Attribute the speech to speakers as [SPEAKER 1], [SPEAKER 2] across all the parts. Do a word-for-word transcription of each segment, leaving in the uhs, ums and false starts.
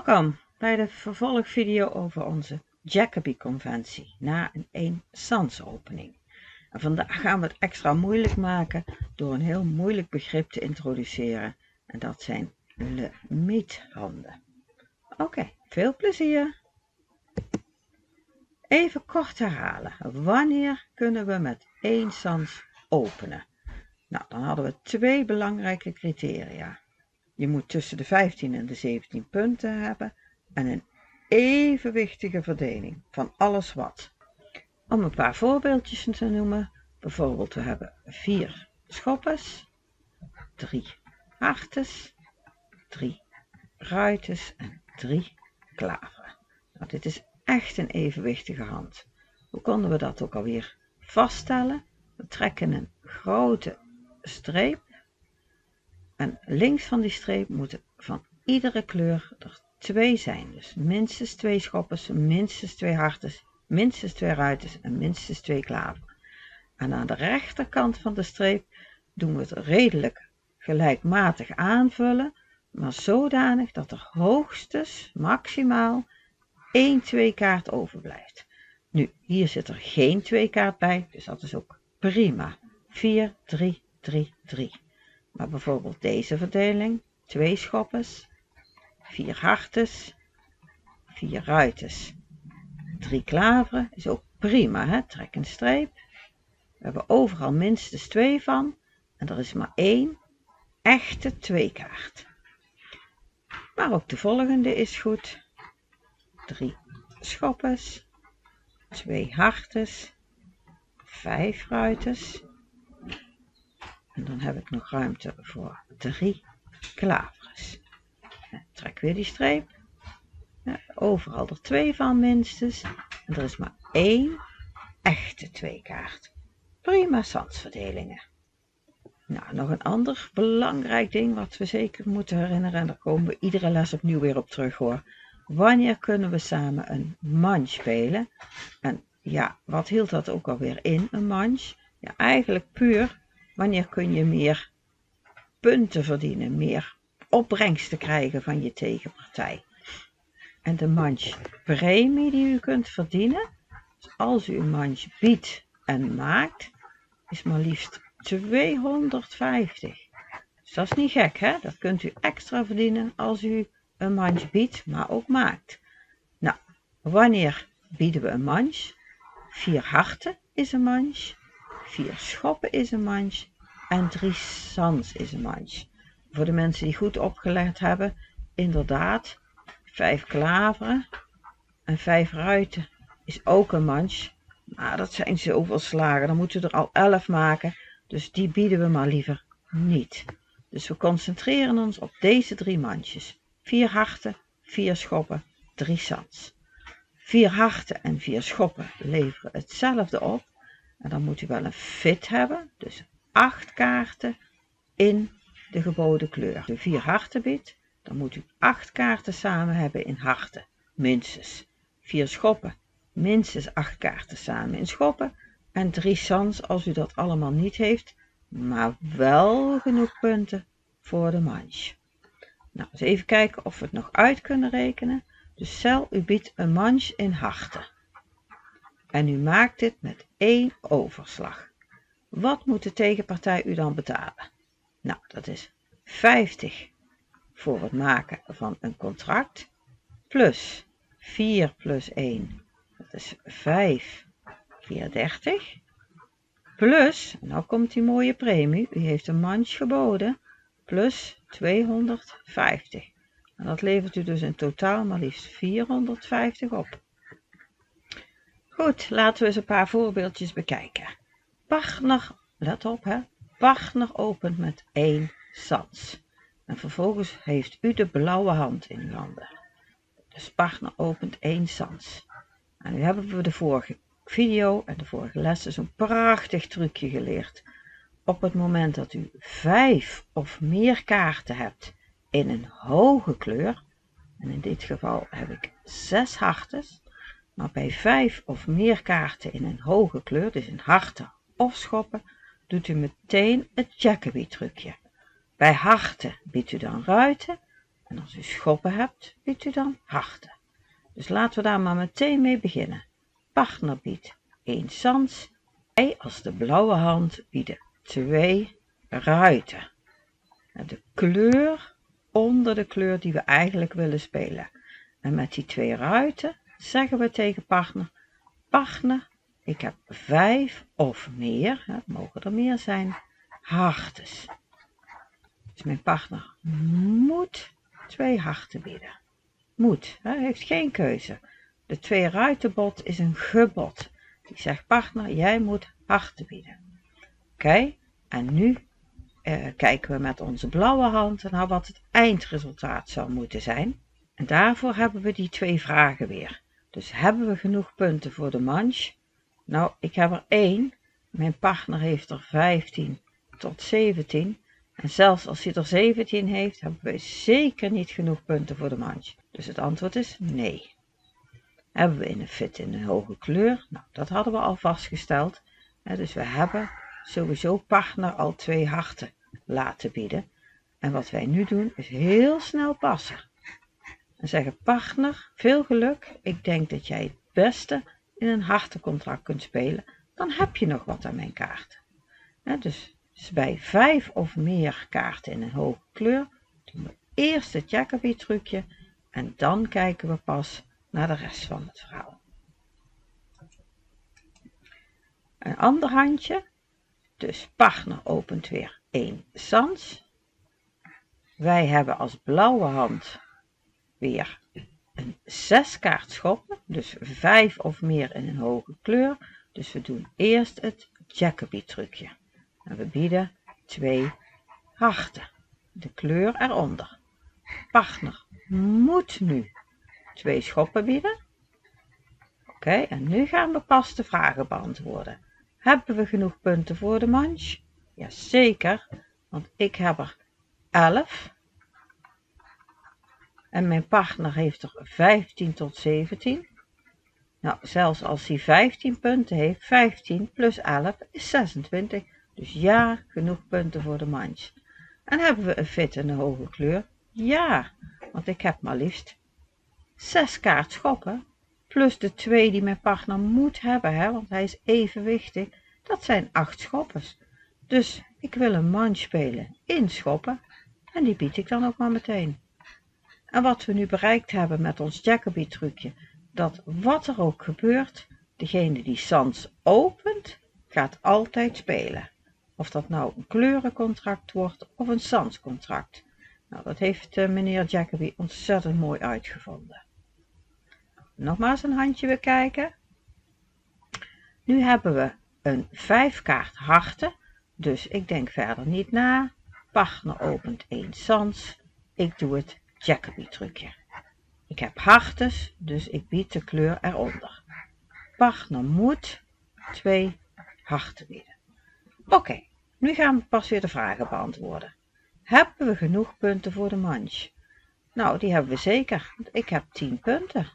[SPEAKER 1] Welkom bij de vervolgvideo over onze Jacobi-conventie na een eensansopening. En vandaag gaan we het extra moeilijk maken door een heel moeilijk begrip te introduceren. En dat zijn lemieethanden. Oké, okay, veel plezier! Even kort herhalen. Wanneer kunnen we met één sans openen? Nou, dan hadden we twee belangrijke criteria. Je moet tussen de vijftien en de zeventien punten hebben en een evenwichtige verdeling van alles wat. Om een paar voorbeeldjes te noemen, bijvoorbeeld we hebben vier schoppes, drie hartes, drie ruites en drie klaveren. Nou, dit is echt een evenwichtige hand. Hoe konden we dat ook alweer vaststellen? We trekken een grote streep. En links van die streep moeten van iedere kleur er twee zijn. Dus minstens twee schoppers, minstens twee hartes, minstens twee ruites en minstens twee klaveren. En aan de rechterkant van de streep doen we het redelijk gelijkmatig aanvullen, maar zodanig dat er hoogstens maximaal één tweekaart overblijft. Nu, hier zit er geen tweekaart bij, dus dat is ook prima. vier, drie, drie, drie. Maar bijvoorbeeld deze verdeling, twee schoppes, vier hartes, vier ruites, drie klaveren, is ook prima, hè? Trek een streep. We hebben overal minstens twee van en er is maar één echte tweekaart. Maar ook de volgende is goed. drie schoppes, twee hartes, vijf ruites. En dan heb ik nog ruimte voor drie klavers. Trek weer die streep. Ja, overal er twee van minstens. En er is maar één echte tweekaart. Prima sansverdelingen. Nou, nog een ander belangrijk ding wat we zeker moeten herinneren. En daar komen we iedere les opnieuw weer op terug hoor. Wanneer kunnen we samen een manche spelen? En ja, wat hield dat ook alweer in, een manche? Ja, eigenlijk puur. Wanneer kun je meer punten verdienen, meer opbrengsten krijgen van je tegenpartij. En de manche premie die u kunt verdienen, dus als u een manche biedt en maakt, is maar liefst tweehonderdvijftig. Dus dat is niet gek, hè? Dat kunt u extra verdienen als u een manche biedt, maar ook maakt. Nou, wanneer bieden we een manche? Vier harten is een manche. Vier schoppen is een manche en drie sans is een manche. Voor de mensen die goed opgelet hebben, inderdaad, vijf klaveren en vijf ruiten is ook een manche. Maar dat zijn zoveel slagen, dan moeten we er al elf maken, dus die bieden we maar liever niet. Dus we concentreren ons op deze drie manches. Vier harten, vier schoppen, drie sans. Vier harten en vier schoppen leveren hetzelfde op. En dan moet u wel een fit hebben, dus acht kaarten in de geboden kleur. Als u vier harten biedt, dan moet u acht kaarten samen hebben in harten, minstens. Vier schoppen, minstens acht kaarten samen in schoppen. En drie sans als u dat allemaal niet heeft, maar wel genoeg punten voor de manche. Nou, eens even kijken of we het nog uit kunnen rekenen. Dus stel u biedt een manche in harten. En u maakt dit met één overslag. Wat moet de tegenpartij u dan betalen? Nou, dat is vijftig voor het maken van een contract. Plus vier plus één. Dat is vijf keer dertig. Plus, nou komt die mooie premie. U heeft een manche geboden. Plus tweehonderdvijftig. En dat levert u dus in totaal maar liefst vierhonderdvijftig op. Goed, laten we eens een paar voorbeeldjes bekijken. Partner, let op hè, partner opent met één sans. En vervolgens heeft u de blauwe hand in uw handen. Dus partner opent één sans. En nu hebben we de vorige video en de vorige lessen zo'n prachtig trucje geleerd. Op het moment dat u vijf of meer kaarten hebt in een hoge kleur, en in dit geval heb ik zes hartes, maar bij vijf of meer kaarten in een hoge kleur, dus in harten of schoppen, doet u meteen het Jacobi trucje. Bij harten biedt u dan ruiten En als u schoppen hebt, biedt u dan harten. Dus laten we daar maar meteen mee beginnen. Partner biedt één sans. Wij als de blauwe hand bieden twee ruiten. De kleur onder de kleur die we eigenlijk willen spelen. En met die twee ruiten zeggen we tegen partner, partner, ik heb vijf of meer, het mogen er meer zijn, hartes. Dus mijn partner moet twee harten bieden. Moet, hij heeft geen keuze. De twee ruitenbod is een gebod. Die zegt partner, jij moet harten bieden. Oké, okay. En nu uh, kijken we met onze blauwe hand naar wat het eindresultaat zou moeten zijn. En daarvoor hebben we die twee vragen weer. Dus hebben we genoeg punten voor de manche? Nou, ik heb er één. Mijn partner heeft er vijftien tot zeventien. En zelfs als hij er zeventien heeft, hebben we zeker niet genoeg punten voor de manche. Dus het antwoord is nee. Hebben we in een fit in een hoge kleur? Nou, dat hadden we al vastgesteld. Dus we hebben sowieso partner al twee harten laten bieden. En wat wij nu doen is heel snel passen. En zeggen partner, veel geluk. Ik denk dat jij het beste in een hartencontract kunt spelen. Dan heb je nog wat aan mijn kaart. Dus, dus bij vijf of meer kaarten in een hoge kleur doen we eerst het Jacobi trucje en dan kijken we pas naar de rest van het verhaal. Een ander handje. Dus partner opent weer één sans. Wij hebben als blauwe hand weer een zes kaart schoppen. Dus vijf of meer in een hoge kleur. Dus we doen eerst het Jacobi trucje. En we bieden twee harten. De kleur eronder. Partner moet nu twee schoppen bieden. Oké, okay, en nu gaan we pas de vragen beantwoorden. Hebben we genoeg punten voor de manche? Jazeker, want ik heb er elf. En mijn partner heeft er vijftien tot zeventien. Nou, zelfs als hij vijftien punten heeft, vijftien plus elf is zesentwintig. Dus ja, genoeg punten voor de manche. En hebben we een fit in de hoge kleur? Ja, want ik heb maar liefst zes kaart schoppen. Plus de twee die mijn partner moet hebben, hè, want hij is evenwichtig. Dat zijn acht schoppers. Dus ik wil een manche spelen in schoppen. En die bied ik dan ook maar meteen. En wat we nu bereikt hebben met ons Jacobi trucje. Dat wat er ook gebeurt, degene die sans opent, gaat altijd spelen. Of dat nou een kleurencontract wordt of een sanscontract. Nou, dat heeft uh, meneer Jacobi ontzettend mooi uitgevonden. Nogmaals een handje weer kijken. Nu hebben we een vijf kaart harten. Dus ik denk verder niet na. Partner opent één sans. Ik doe het Jacobi trucje. Ik heb hartes, dus ik bied de kleur eronder. Partner moet twee harten bieden. Oké, okay, nu gaan we pas weer de vragen beantwoorden. Hebben we genoeg punten voor de manche? Nou, die hebben we zeker, want ik heb tien punten.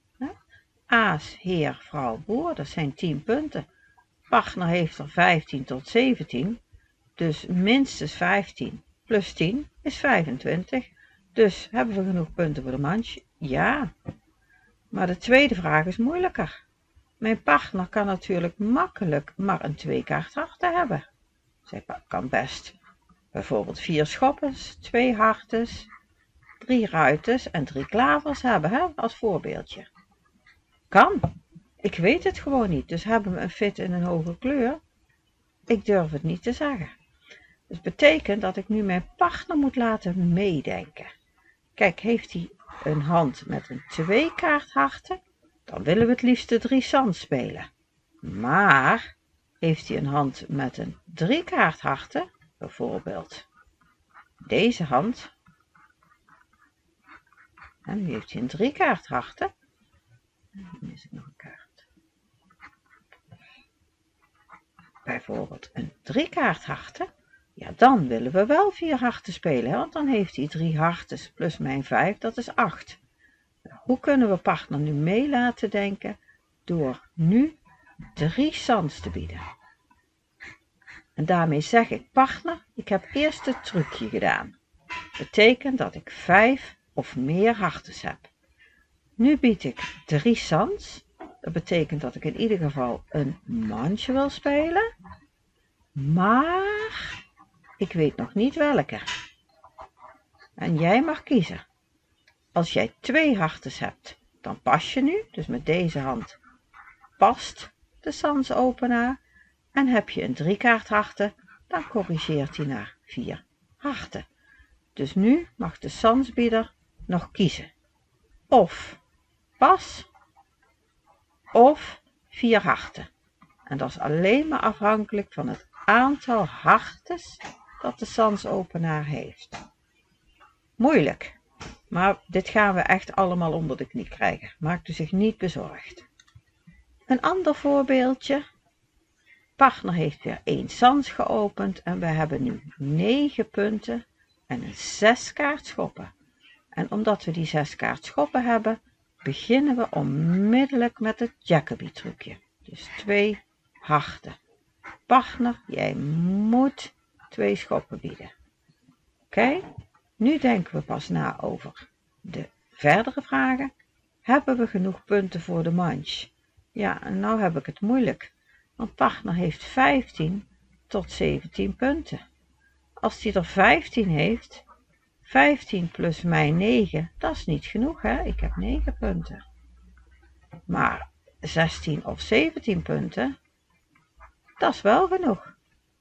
[SPEAKER 1] Aas, heer, vrouw, boer, dat zijn tien punten. Partner heeft er vijftien tot zeventien, dus minstens vijftien plus tien is vijfentwintig. Dus hebben we genoeg punten voor de manche? Ja. Maar de tweede vraag is moeilijker. Mijn partner kan natuurlijk makkelijk maar een twee kaart harten hebben. Zij kan best bijvoorbeeld vier schoppers, twee hartes, drie ruiters en drie klavers hebben, hè, als voorbeeldje. Kan. Ik weet het gewoon niet. Dus hebben we een fit in een hoge kleur? Ik durf het niet te zeggen. Dus betekent dat ik nu mijn partner moet laten meedenken. Kijk, heeft hij een hand met een twee kaart harten? Dan willen we het liefst de drie sans spelen. Maar heeft hij een hand met een drie kaart harten? Bijvoorbeeld deze hand. En nu heeft hij een drie kaart harten. En dan mis ik nog een kaart. Bijvoorbeeld een drie kaart harten. Ja, dan willen we wel vier harten spelen, hè? Want dan heeft hij drie harten plus mijn vijf, dat is acht. Hoe kunnen we partner nu mee laten denken? Door nu drie sans te bieden. En daarmee zeg ik partner, ik heb eerst het trucje gedaan. Betekent dat ik vijf of meer hartes heb. Nu bied ik drie sans. Dat betekent dat ik in ieder geval een mandje wil spelen. Maar ik weet nog niet welke. En jij mag kiezen. Als jij twee hartes hebt, dan pas je nu. Dus met deze hand past de sansopenaar. En heb je een driekaart harten, dan corrigeert hij naar vier harten. Dus nu mag de sansbieder nog kiezen. Of pas, of vier harten. En dat is alleen maar afhankelijk van het aantal hartes dat de sansopenaar heeft. Moeilijk, maar dit gaan we echt allemaal onder de knie krijgen. Maakt u zich niet bezorgd. Een ander voorbeeldje. Partner heeft weer één sans geopend en we hebben nu negen punten en een zes kaart schoppen. En omdat we die zes kaart schoppen hebben, beginnen we onmiddellijk met het Jacobi trucje. Dus twee harten. Partner, jij moet twee schoppen bieden. Oké, nu denken we pas na over de verdere vragen. Hebben we genoeg punten voor de manche? Ja, en nou heb ik het moeilijk. Want partner heeft vijftien tot zeventien punten. Als hij er vijftien heeft, vijftien plus mijn negen, dat is niet genoeg, hè? Ik heb negen punten. Maar zestien of zeventien punten, dat is wel genoeg.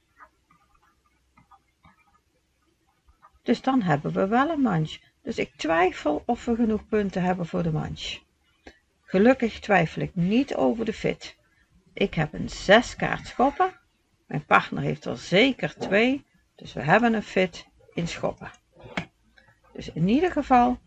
[SPEAKER 1] Dus dan hebben we wel een manche. Dus ik twijfel of we genoeg punten hebben voor de manche. Gelukkig twijfel ik niet over de fit. Ik heb een zes kaart schoppen. Mijn partner heeft er zeker twee. Dus we hebben een fit in schoppen. Dus in ieder geval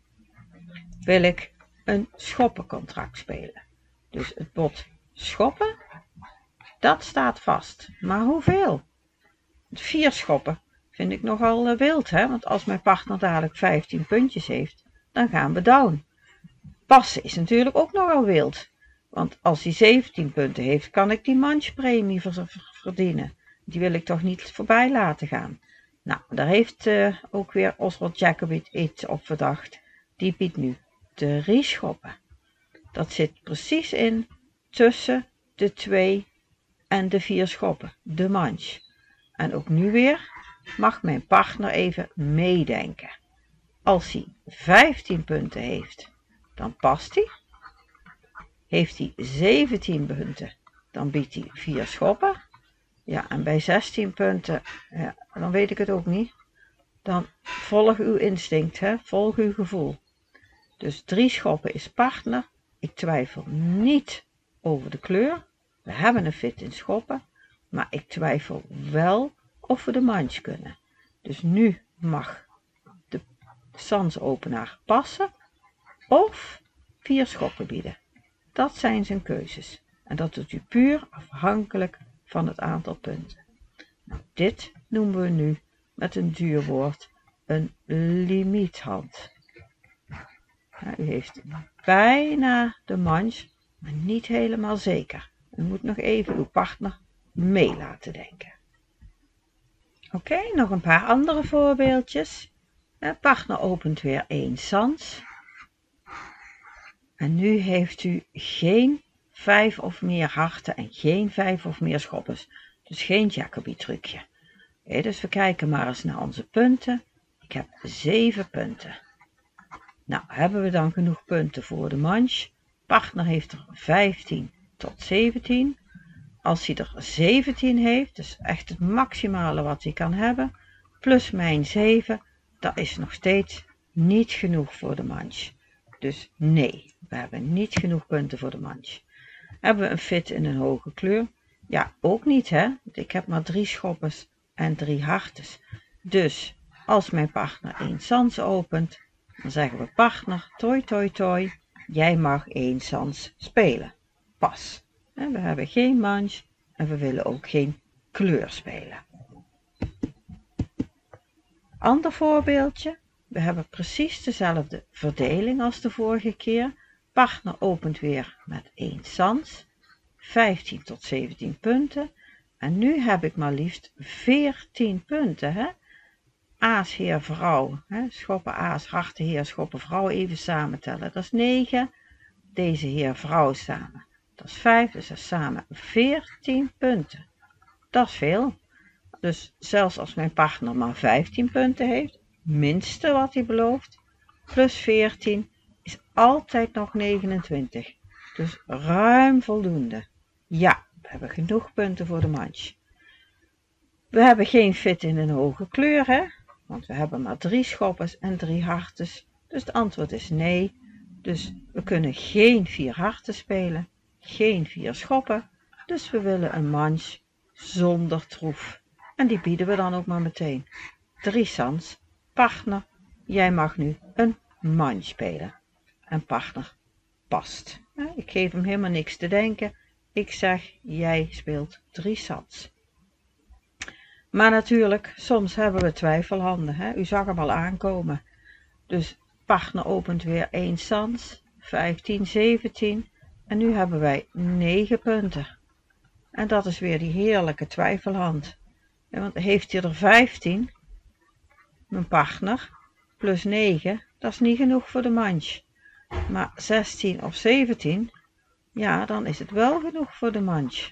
[SPEAKER 1] wil ik een schoppencontract spelen. Dus het bod schoppen, dat staat vast. Maar hoeveel? Vier schoppen vind ik nogal wild, hè? Want als mijn partner dadelijk vijftien puntjes heeft, dan gaan we down. Passen is natuurlijk ook nogal wild. Want als hij zeventien punten heeft, kan ik die manchepremie verdienen. Die wil ik toch niet voorbij laten gaan. Nou, daar heeft uh, ook weer Oswald Jacobi iets op verdacht. Die biedt nu drie schoppen. Dat zit precies in tussen de twee en de vier schoppen, de manche. En ook nu weer mag mijn partner even meedenken. Als hij vijftien punten heeft, dan past hij. Heeft hij zeventien punten, dan biedt hij vier schoppen. Ja, en bij zestien punten, ja, dan weet ik het ook niet. Dan volg uw instinct, hè? Volg uw gevoel. Dus drie schoppen is partner. Ik twijfel niet over de kleur. We hebben een fit in schoppen. Maar ik twijfel wel of we de manche kunnen. Dus nu mag de sansopenaar passen of vier schoppen bieden. Dat zijn zijn keuzes. En dat doet u puur afhankelijk van het aantal punten. Nou, dit noemen we nu met een duur woord een limiethand. Nou, u heeft bijna de manche, maar niet helemaal zeker. U moet nog even uw partner mee laten denken. Oké, okay, nog een paar andere voorbeeldjes. De partner opent weer één sans. En nu heeft u geen vijf of meer harten en geen vijf of meer schoppers. Dus geen Jacobi trucje. Okay, dus we kijken maar eens naar onze punten. Ik heb zeven punten. Nou, hebben we dan genoeg punten voor de manche? Partner heeft er vijftien tot zeventien. Als hij er zeventien heeft, dus echt het maximale wat hij kan hebben, plus mijn zeven, dat is nog steeds niet genoeg voor de manche. Dus nee, we hebben niet genoeg punten voor de manche. Hebben we een fit in een hoge kleur? Ja, ook niet, hè. Ik heb maar drie schoppers en drie hartes. Dus als mijn partner één sans opent, dan zeggen we partner, toi toi toi, jij mag één sans spelen. Pas. En we hebben geen manche en we willen ook geen kleur spelen. Ander voorbeeldje. We hebben precies dezelfde verdeling als de vorige keer. Partner opent weer met één sans, vijftien tot zeventien punten. En nu heb ik maar liefst veertien punten. Hè? aas, heer, vrouw. Hè? Schoppen, aas, harten, heer, schoppen, vrouw. Even samen tellen. Dat is negen. Deze heer, vrouw samen. Dat is vijf. Dus dat is samen veertien punten. Dat is veel. Dus zelfs als mijn partner maar vijftien punten heeft, minste wat hij belooft, plus veertien, is altijd nog negenentwintig. Dus ruim voldoende. Ja, we hebben genoeg punten voor de manche. We hebben geen fit in een hoge kleur, hè? Want we hebben maar drie schoppers en drie hartes. Dus het antwoord is nee. Dus we kunnen geen vier harten spelen, geen vier schoppen. Dus we willen een manche zonder troef. En die bieden we dan ook maar meteen. Drie sans. Partner, jij mag nu een manche spelen. En partner past. Ik geef hem helemaal niks te denken. Ik zeg, jij speelt drie sans. Maar natuurlijk, soms hebben we twijfelhanden. Hè? U zag hem al aankomen. Dus partner opent weer één sans. vijftien, zeventien. En nu hebben wij negen punten. En dat is weer die heerlijke twijfelhand. Ja, want heeft hij er vijftien, mijn partner, plus negen, dat is niet genoeg voor de manche. Maar zestien of zeventien, ja, dan is het wel genoeg voor de manche.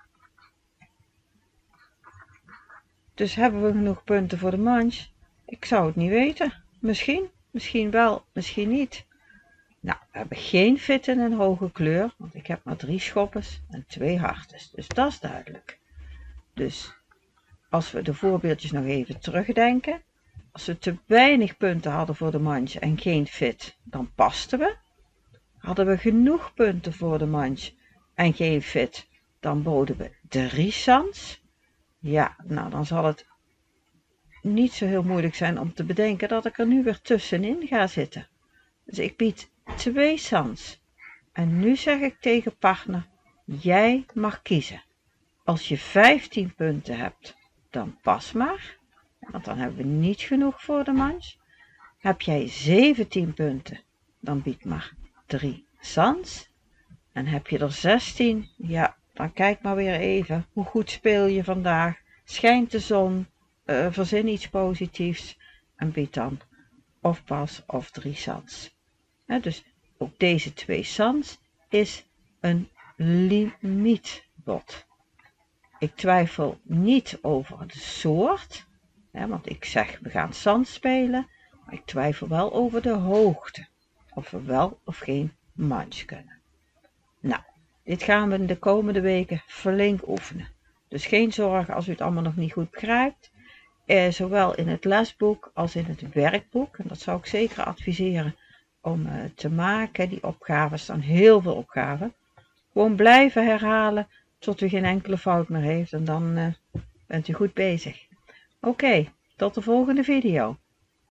[SPEAKER 1] Dus hebben we genoeg punten voor de manche? Ik zou het niet weten. Misschien, misschien wel, misschien niet. Nou, we hebben geen fit in een hoge kleur, want ik heb maar drie schoppers en twee hartes. Dus dat is duidelijk. Dus als we de voorbeeldjes nog even terugdenken. Als we te weinig punten hadden voor de manche en geen fit, dan pasten we. Hadden we genoeg punten voor de manche en geen fit, dan boden we drie sans. Ja, nou dan zal het niet zo heel moeilijk zijn om te bedenken dat ik er nu weer tussenin ga zitten. Dus ik bied twee sans. En nu zeg ik tegen partner, jij mag kiezen. Als je vijftien punten hebt, dan pas maar. Want dan hebben we niet genoeg voor de manche. Heb jij zeventien punten, dan bied maar drie sans. En heb je er zestien, ja, dan kijk maar weer even. Hoe goed speel je vandaag? Schijnt de zon? Uh, verzin iets positiefs. En bied dan of pas of drie sans. Ja, dus ook deze twee sans is een limietbod. Ik twijfel niet over de soort, hè, want ik zeg we gaan sans spelen, maar ik twijfel wel over de hoogte, of we wel of geen manche kunnen. Nou, dit gaan we in de komende weken flink oefenen. Dus geen zorgen als u het allemaal nog niet goed begrijpt, eh, zowel in het lesboek als in het werkboek, en dat zou ik zeker adviseren om uh, te maken, die opgaven, staan heel veel opgaven. Gewoon blijven herhalen tot u geen enkele fout meer heeft en dan uh, bent u goed bezig. Oké, tot de volgende video.